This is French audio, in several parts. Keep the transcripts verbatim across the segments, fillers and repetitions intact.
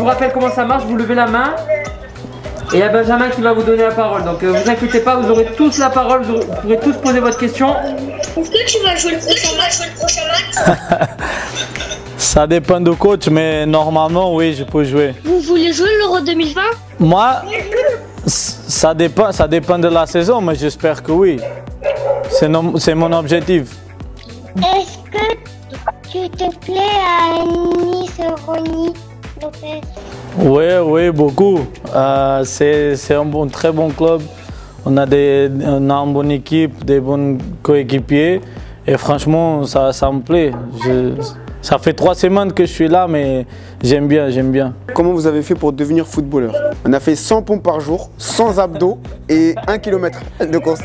vous rappelle comment ça marche, vous levez la main. Et il y a Benjamin qui va vous donner la parole. Donc euh, vous inquiétez pas, vous aurez tous la parole, vous, aurez, vous pourrez tous poser votre question. Est-ce que tu vas jouer le prochain match, le prochain match? Ça dépend du coach, mais normalement, oui, je peux jouer. Vous voulez jouer l'Euro deux mille vingt? Moi, ça dépend, ça dépend de la saison, mais j'espère que oui. C'est mon objectif. Est-ce que tu te plais à Nice, Ronnie Lopez? Oui, oui, beaucoup. Euh, c'est un bon, très bon club. On a, des, on a une bonne équipe, des bons coéquipiers. Et franchement, ça, ça me plaît. Je, ça fait trois semaines que je suis là, mais j'aime bien, j'aime bien. Comment vous avez fait pour devenir footballeur? On a fait cent pompes par jour, cent abdos et un kilomètre de course.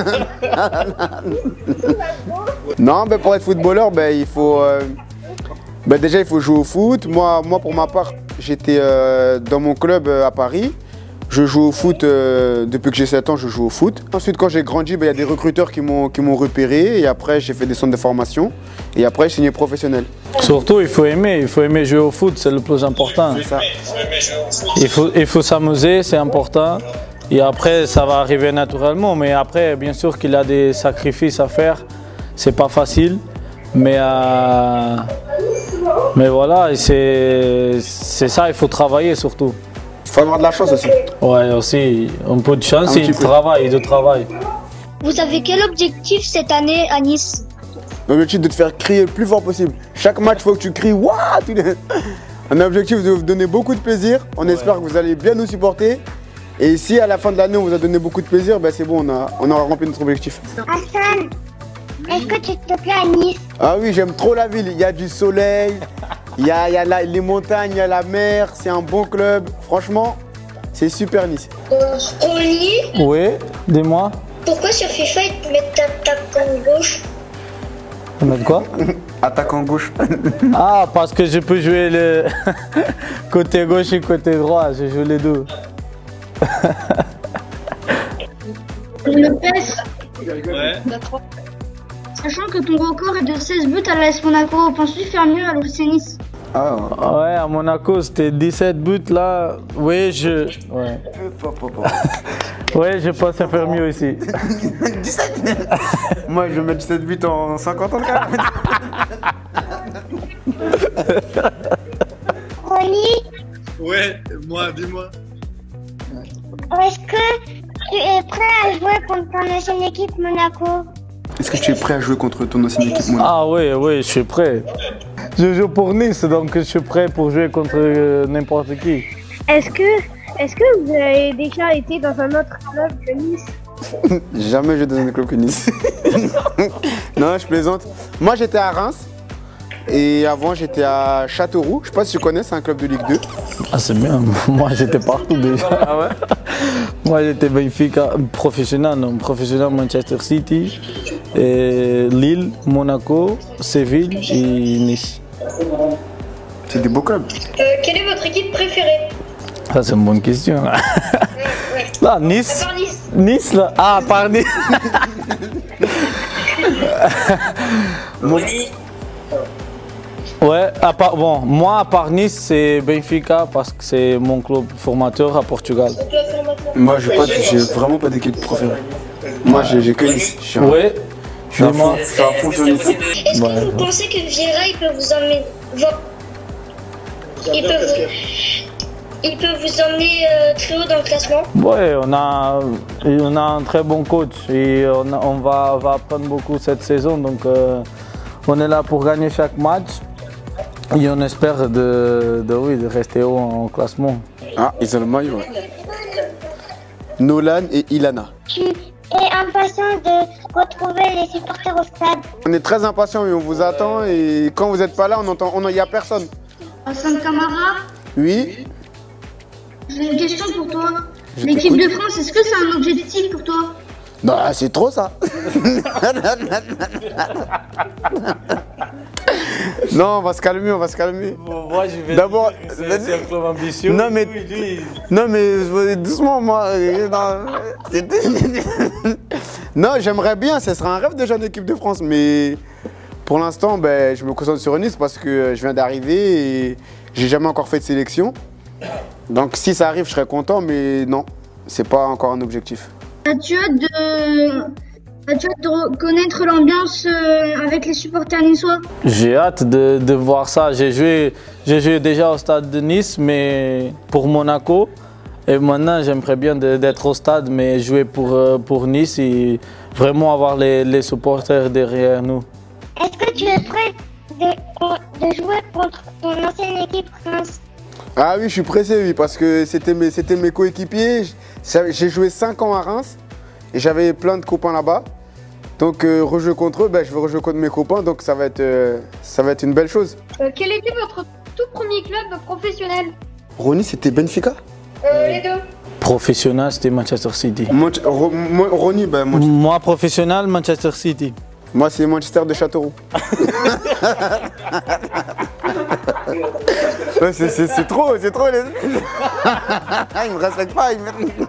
Non, ben pour être footballeur, ben, il faut... Euh, ben déjà, il faut jouer au foot. Moi, moi pour ma part, j'étais euh, dans mon club euh, à Paris. Je joue au foot, euh, depuis que j'ai sept ans, je joue au foot. Ensuite, quand j'ai grandi, ben, y a des recruteurs qui m'ont repéré. Et après, j'ai fait des centres de formation. Et après, j'ai signé professionnel. Surtout, il faut aimer. Il faut aimer jouer au foot, c'est le plus important. C'est ça. Il faut, il faut s'amuser, c'est important. Et après, ça va arriver naturellement. Mais après, bien sûr qu'il y a des sacrifices à faire. C'est pas facile. Mais, euh, mais voilà, c'est ça, il faut travailler surtout. Il faut avoir de la chance aussi. Ouais, aussi, un peu de chance et de travail, de travail. Vous avez quel objectif cette année à Nice? L'objectif de te faire crier le plus fort possible. Chaque match, il faut que tu cries waouh. On a l'objectif de vous donner beaucoup de plaisir. On ouais. espère que vous allez bien nous supporter. Et si à la fin de l'année, on vous a donné beaucoup de plaisir, ben c'est bon, on a, on aura rempli notre objectif. Hassan, est-ce que tu te plais à Nice? Ah oui, j'aime trop la ville. Il y a du soleil. Il y a, il y a la, les montagnes, il y a la mer, c'est un bon club. Franchement, c'est super Nice. Euh, Ronnie? Oui, dis-moi. Pourquoi sur FIFA ils te mettent attaquant gauche? Ils mettent quoi? Attaquant gauche. Ah, parce que je peux jouer le côté gauche et côté droit, je joue les deux. Le P E S. Ouais. Sachant que ton record est de seize buts à l'A S Monaco, penses-tu faire mieux à l'O C Nice? Ah ouais, à Monaco c'était dix-sept buts là. Oui, je. Ouais. Ouais, je pense à faire mieux aussi. dix-sept. Moi je vais mettre dix-sept buts en cinquante ans quand même. Ronnie? Ouais, moi, dis-moi. Est-ce que tu es prêt à jouer contre ton ancienne équipe Monaco? Est-ce que tu es prêt à jouer contre ton ancienne équipe Monaco? Ah oui, oui, je suis prêt. Je joue pour Nice, donc je suis prêt pour jouer contre euh, n'importe qui. Est-ce que, est-ce que vous avez déjà été dans un autre club que Nice? Jamais joué dans un club que Nice. Non, je plaisante. Moi j'étais à Reims et avant j'étais à Châteauroux. Je sais pas si tu connais, c'est un club de Ligue deux. Ah c'est bien, moi j'étais partout déjà. Ah ouais? Moi j'étais Benfica, professionnel, non, professionnel Manchester City, et Lille, Monaco, Séville et Nice. C'est des beaux clubs. Euh, quelle est votre équipe préférée? Ça c'est une bonne question. Ouais, ouais. Là, Nice. À part Nice. Nice là. Ah, par Nice. Bon. Ouais, à part, bon, moi à part Nice, c'est Benfica parce que c'est mon club formateur à Portugal. Moi, j'ai pas, j'ai vraiment pas d'équipe préférée. Moi, j'ai que Nice. Ouais. Je suis à fond, je suis à fond sur Nice. Est-ce que Ouais. vous pensez que Vieira il peut vous emmener, il peut vous, il peut vous emmener euh, très haut dans le classement? Ouais, on a, on a un très bon coach et on, a, on va, va apprendre beaucoup cette saison. Donc, euh, on est là pour gagner chaque match. Et on espère de, de, oui, de rester haut en classement. Ah, ils ont le maillot. Ouais. Nolan et Ilana. Tu es impatient de retrouver les supporters au stade? On est très impatients et on vous attend. Et quand vous n'êtes pas là, on entend, on, y a personne. Hassan Kamara, Oui. j'ai une question pour toi. L'équipe de France, est-ce que c'est un objectif pour toi? Non, c'est trop ça. Non, on va se calmer, on va se calmer. Bon, moi, je vais. D'abord, c'est un club ambitieux. Non, mais, non, mais doucement, moi. Non, j'aimerais bien, ce serait un rêve déjà en équipe de France, mais pour l'instant, ben, je me concentre sur Nice parce que je viens d'arriver et j'ai jamais encore fait de sélection. Donc si ça arrive, je serais content, mais non, c'est pas encore un objectif. As-tu hâte de... As-tu hâte de connaître l'ambiance euh, avec les supporters niçois? J'ai hâte de, de voir ça. J'ai joué, j'ai joué déjà au stade de Nice, mais pour Monaco. Et maintenant, j'aimerais bien d'être au stade, mais jouer pour, pour Nice et vraiment avoir les, les supporters derrière nous. Est-ce que tu es prêt de, de jouer contre ton ancienne équipe Reims? Ah oui, je suis pressé, oui, parce que c'était mes, c'était mes coéquipiers. J'ai joué cinq ans à Reims et j'avais plein de copains là-bas. Donc, euh, rejouer contre eux, ben, je vais rejouer contre mes copains, donc ça va être, euh, ça va être une belle chose. Euh, quel était votre tout premier club professionnel? Ronny, c'était Benfica? Euh, les deux. Professionnel, c'était Manchester City. Mon, Ro, Ronny, ben, Manchester. Moi, professionnel, Manchester City. Moi, c'est Manchester de Châteauroux. Ouais, c'est trop, c'est trop. Les... Il me respecte pas. Il me...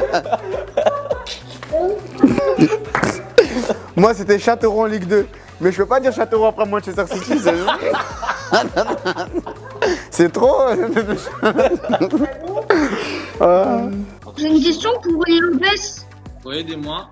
Moi, c'était Châteauroux en Ligue deux. Mais je peux pas dire Châteauroux après Manchester City. C'est trop. J'ai une question pour Lopez. Oui, aidez-moi.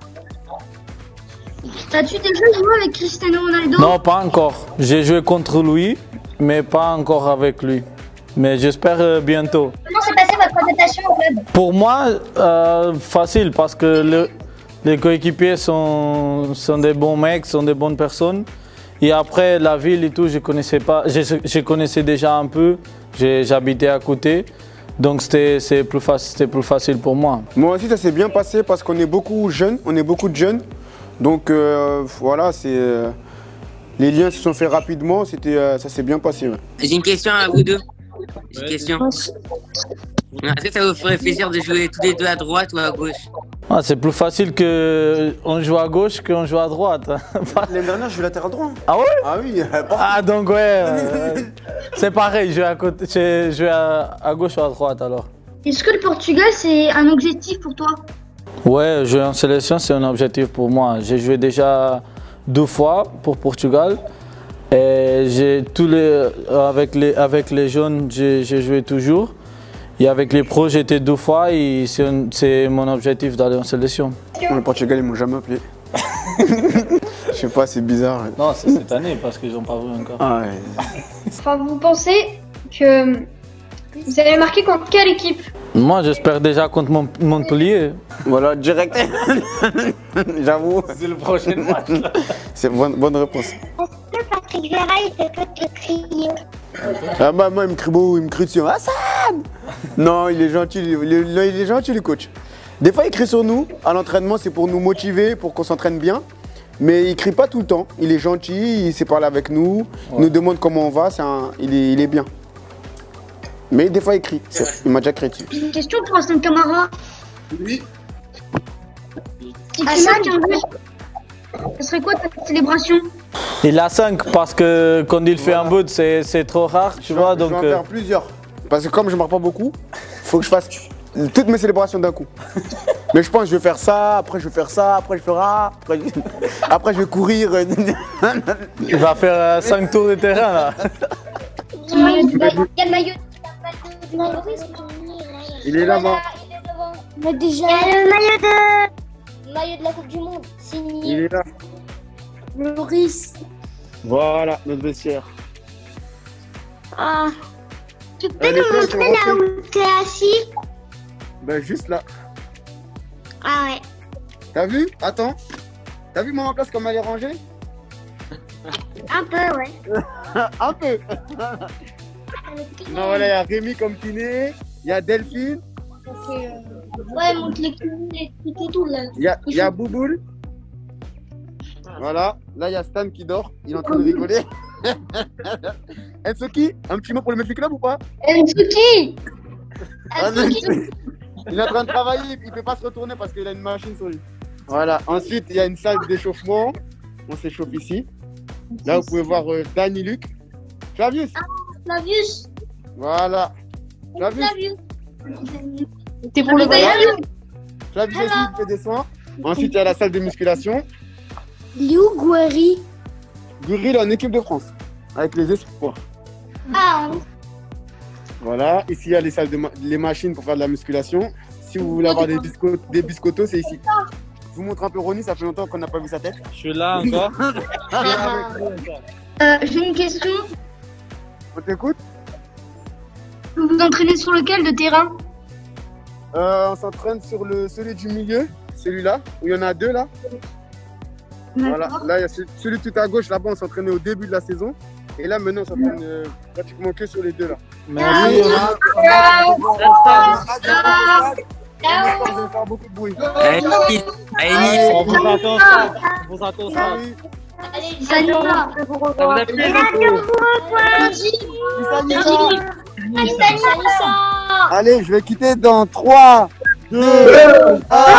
As-tu déjà joué avec Cristiano Ronaldo? Non, pas encore. J'ai joué contre lui, mais pas encore avec lui. Mais j'espère euh, bientôt. Comment s'est passée votre adaptation au club? Pour moi, euh, facile parce que le, les coéquipiers sont, sont des bons mecs, sont des bonnes personnes. Et après, la ville et tout, je connaissais pas. Je, je connaissais déjà un peu. J'habitais à côté. Donc c'était plus, plus facile pour moi. Moi aussi, ça s'est bien passé parce qu'on est beaucoup jeunes. On est beaucoup de jeunes. Donc euh, voilà, c'est euh, les liens se sont faits rapidement, c'était, euh, ça s'est bien passé. Ouais. J'ai une question à vous deux. J'ai une question. Est-ce que ça vous ferait plaisir de jouer tous les deux à droite ou à gauche? Ah, c'est plus facile qu'on joue à gauche qu'on joue à droite. L'année dernière, je joue latéral droit. Ah ouais? Ah oui. Ah donc ouais, euh, c'est pareil, je joue à, côté, je joue à, à gauche ou à droite alors. Est-ce que le Portugal, c'est un objectif pour toi? Ouais, jouer en sélection, c'est un objectif pour moi. J'ai joué déjà deux fois pour Portugal. Et j'ai tous les, avec, les, avec les jeunes, j'ai joué toujours. Et avec les pros, j'étais deux fois et c'est mon objectif d'aller en sélection. Le Portugal, ils m'ont jamais appelé. Je sais pas, c'est bizarre. Non, c'est cette année parce qu'ils n'ont pas vu encore. Ah ouais. Enfin, vous pensez que vous allez marquer contre quelle équipe? Moi, j'espère déjà contre Montpellier. Voilà, direct. J'avoue. C'est le prochain match. C'est bonne, bonne réponse. Est-ce que Patrick Vieira, il te fait te crier? Ah bah moi, il me crie beau, il me crie dessus. Hassan! Non, il est gentil, il est, il est gentil le coach. Des fois, il crie sur nous. À l'entraînement, c'est pour nous motiver, pour qu'on s'entraîne bien. Mais il crie pas tout le temps. Il est gentil, il sait parler avec nous, il nous demande comment on va. Un, il, est, il est bien. Mais des fois, il crie. Il m'a déjà crié dessus. J'ai une question pour Hassan Camara. Oui. Si tu marques un but, ce serait quoi ta célébration? Il a cinq parce que quand il fait voilà. un but, c'est trop rare, tu je vois. Je donc, vais en euh... faire plusieurs. Parce que comme je ne marque pas beaucoup, il faut que je fasse toutes mes célébrations d'un coup. Mais je pense que je vais faire ça, après je vais faire ça, après je ferai ça, après, après je vais courir. Il va faire cinq euh, tours de terrain là. Il y a le maillot du Il est là-bas. Mais déjà, le maillot de... maillot de la Coupe du Monde, signé. Il est là. Loris. Voilà, notre vestiaire. Ah. Tu peux nous montrer là où tu es assis? Ben juste là. Ah ouais. T'as vu? Attends. T'as vu mon place comme elle est rangée? Un peu, ouais. Un peu. Non, voilà, il y a Rémi comme kiné, il y a Delphine. Okay. Ouais, montre les kinés et tout là. Il y a, il y a Bouboule. Voilà, là il y a Stan qui dort, il est en train de rigoler. Ensuki, un petit mot pour le Messi Club ou pas? Ensuki. Il est en train de travailler, il ne peut pas se retourner parce qu'il a une machine sur lui. Voilà, ensuite il y a une salle d'échauffement, on s'échauffe ici. Là vous pouvez voir euh, Dani Luc. Flavius. Ah, Flavius. Voilà. Flavius. T'es pour le Bayern? Flavius aussi il fait des soins. Ensuite il y a la salle de musculation. Liu Gueri. Gueri il est en équipe de France, avec les espoirs. Ah. Voilà, ici il y a les salles de ma les machines pour faire de la musculation. Si vous voulez avoir des, bisco des biscottos, c'est ici. Je vous montre un peu Ronnie, ça fait longtemps qu'on n'a pas vu sa tête. Je suis là encore. euh, J'ai une question. On t'écoute? Vous vous entraînez sur lequel de terrain? euh, On s'entraîne sur le celui du milieu, celui-là, où il y en a deux là. Voilà, là il y a celui tout à gauche, là-bas on s'entraînait au début de la saison. Et là maintenant on s'entraîne euh, pratiquement que sur les deux là. Merci. Vous allez faire beaucoup de bruit. Allez, Nice. Allez, Nice. On vous attend au stade. On vous attend au stade. Salut. Ça vous a plu? Allez, je vais quitter dans trois, deux, un.